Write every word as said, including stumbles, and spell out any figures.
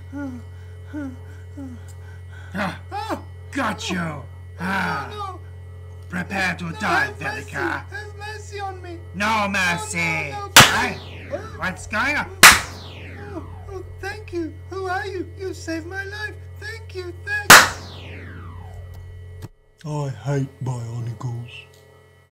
Ah, oh, got you. Ah. No, no. Prepare to No, die, have mercy. Verica. Have mercy on me. No mercy. No, no, no. Hey, what's going on? Oh, oh, thank you. Who are you? You saved my life. Thank you, thanks. I hate Bionicles.